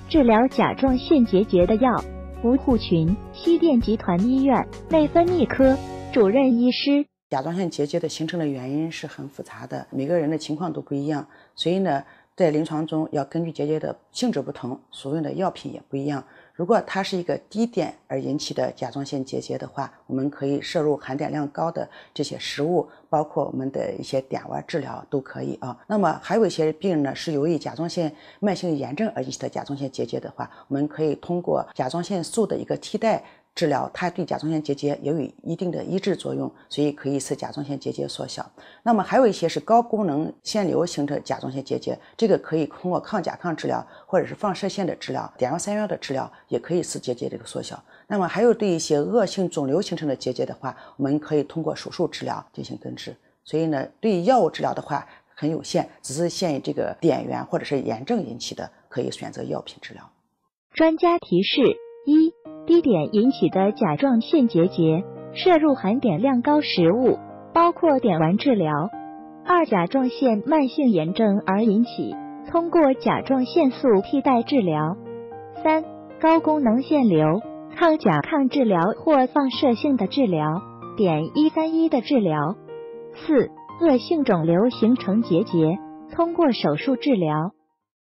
治疗甲状腺结节的药。吴护群，西电集团医院内分泌科主任医师。 甲状腺结节的形成的原因是很复杂的，每个人的情况都不一样，所以呢，在临床中要根据结节的性质不同，所用的药品也不一样。如果它是一个低碘而引起的甲状腺结节的话，我们可以摄入含碘量高的这些食物，包括我们的一些碘丸治疗都可以啊。那么还有一些病人呢，是由于甲状腺慢性炎症而引起的甲状腺结节的话，我们可以通过甲状腺素的一个替代治疗，它对甲状腺结节也有一定的抑制作用，所以可以使甲状腺结节缩小。那么还有一些是高功能腺瘤形成甲状腺结节，这个可以通过抗甲亢治疗或者是放射线的治疗、碘药三幺的治疗，也可以使结节这个缩小。那么还有对一些恶性肿瘤形成的结节的话，我们可以通过手术治疗进行根治。所以呢，对于药物治疗的话很有限，只是限于这个碘源或者是炎症引起的，可以选择药品治疗。 专家提示：一、低碘引起的甲状腺结节，摄入含碘量高食物，包括碘丸治疗。二、甲状腺慢性炎症而引起，通过甲状腺素替代治疗。三、高功能腺瘤，抗甲亢治疗或放射性的治疗，碘131的治疗。四、恶性肿瘤形成结节，通过手术治疗。